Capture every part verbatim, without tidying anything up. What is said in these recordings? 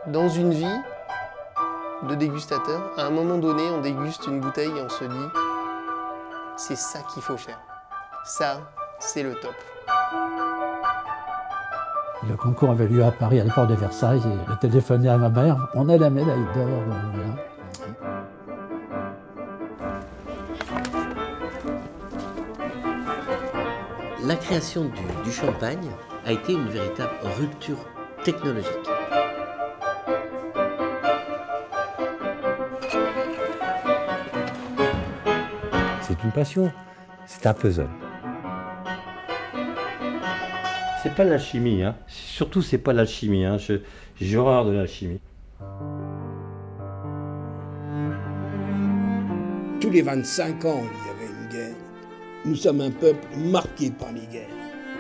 Dans une vie de dégustateur, à un moment donné, on déguste une bouteille et on se dit « c'est ça qu'il faut faire. Ça, c'est le top ». Le concours avait lieu à Paris, à la porte de Versailles, et je téléphonais à ma mère, on a la médaille d'or. Voilà. La création du, du champagne a été une véritable rupture technologique. C'est une passion, c'est un puzzle. C'est pas l'alchimie, hein. Surtout c'est pas l'alchimie, hein. J'ai horreur de l'alchimie. Tous les vingt-cinq ans, il y avait une guerre. Nous sommes un peuple marqué par les guerres.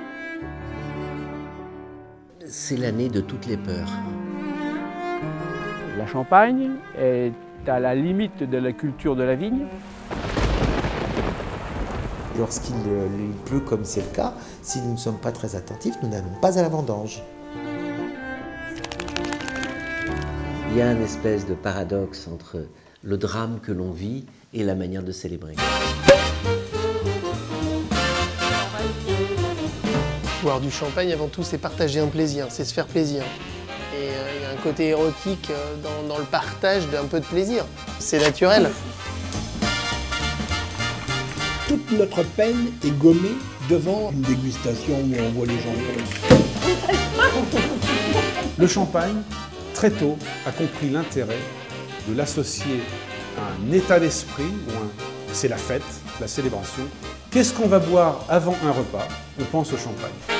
C'est l'année de toutes les peurs. La Champagne est à la limite de la culture de la vigne. Lorsqu'il il pleut, comme c'est le cas, si nous ne sommes pas très attentifs, nous n'allons pas à la vendange. Il y a une espèce de paradoxe entre le drame que l'on vit et la manière de célébrer. Boire du champagne, avant tout, c'est partager un plaisir, c'est se faire plaisir. Et euh, il y a un côté érotique euh, dans, dans le partage d'un peu de plaisir. C'est naturel. Toute notre peine est gommée devant une dégustation où on voit les gens courir. Le champagne, très tôt, a compris l'intérêt de l'associer à un état d'esprit, où un... c'est la fête, la célébration. Qu'est-ce qu'on va boire avant un repas? On pense au champagne.